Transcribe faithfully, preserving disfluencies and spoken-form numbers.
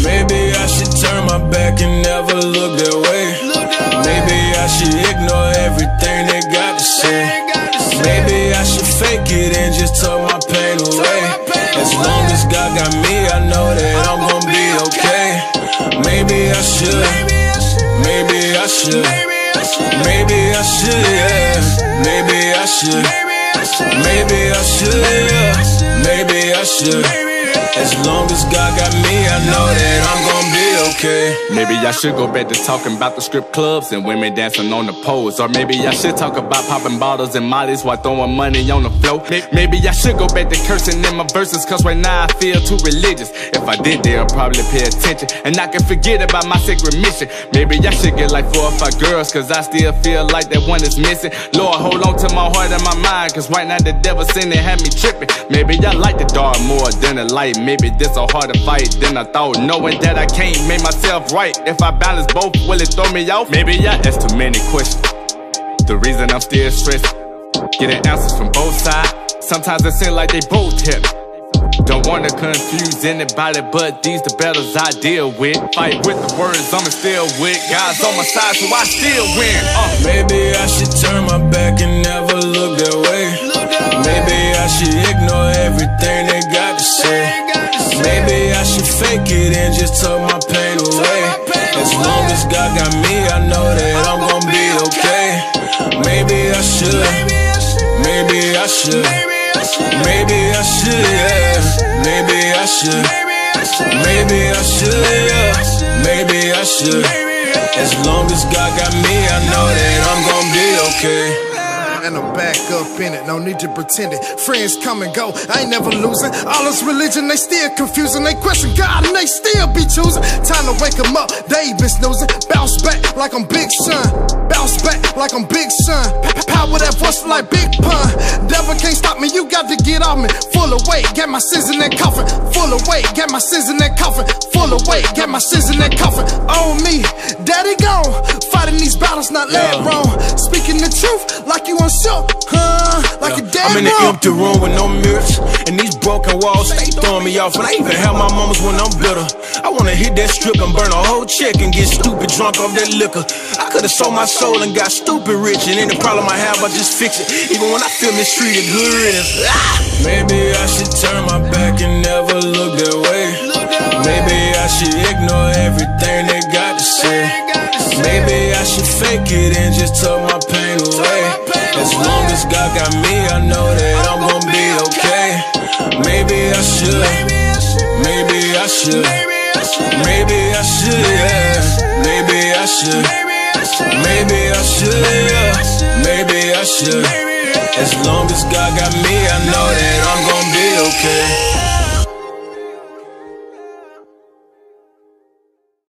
Maybe I should turn my back and never look that way. Maybe I should ignore everything they got to say. Maybe I should fake it and just tuck my pain away. As long as God got me, I know that I'm gonna be okay. Maybe I should, maybe I should, maybe I should, yeah. Maybe I should, maybe I should, yeah. Maybe I should. As long as God got me, I know that I'm gonna be okay. Maybe I should go back to talking about the strip clubs and women dancing on the poles. Or maybe I should talk about popping bottles and mollies while throwing money on the floor. Maybe I should go back to cursing in my verses, cause right now I feel too religious. If I did, they'll probably pay attention and I can forget about my sacred mission. Maybe I should get like four or five girls, cause I still feel like that one is missing. Lord, hold on to my heart and my mind, cause right now the devil sin and had me tripping. Maybe I like the dark more than the light. Maybe this a harder fight than I thought, knowing that I can't make myself right. If I balance both, will it throw me off? Maybe I ask too many questions. The reason I'm still stressed, getting answers from both sides. Sometimes it seems like they both hit. Don't wanna confuse anybody, but these the battles I deal with. Fight with the words, I'm still with God's on my side, so I still win. uh. Maybe I should turn my back and never look that way. Maybe I should ignore everything they got to say. Maybe I should fake it and just tuck my pain away. As long as God got me, I know that I'm gonna be okay. Maybe I should, maybe I should, maybe I should, yeah. Maybe I should, maybe I should, yeah. Maybe I should. As long as God got me, I know that I'm gonna be okay. And I'm back up in it, no need to pretend it. Friends come and go, I ain't never losing. All this religion, they still confusing. They question God and they still be choosing. Time to wake them up, they been snoozing. Bounce back like I'm Big Sean. Bounce back like I'm Big Sean. Power that voice like Big Pun. Devil can't stop me, you got to get off me. Full of weight, get my sins in that coffin. Full of weight, get my sins in that coffin. Full of weight, get my sins in that coffin. On me, daddy gone. Fighting these battles, not led yeah. wrong. Speaking the truth, like you on show, huh? Like yeah. a dead I'm in an empty room with no mirrors, and these broken walls stay throwing me off. And I even have my moments when I'm bitter. I wanna hit that strip and burn a whole check and get stupid drunk off that liquor. I could've sold my soul and got stupid rich, and any problem I have, I just fix it. Even when I feel mistreated, good riddance. Ah! Maybe I should turn my back and never look that way. Maybe I should ignore everything they got to say. Maybe I should fake it and just tuck my pain away. As long as God got me, I know that I'm gonna be okay. Maybe I should, maybe I should, maybe I should, yeah. Maybe I should, maybe I should, yeah. Maybe I should. As long as God got me, I know that I'm gonna be okay.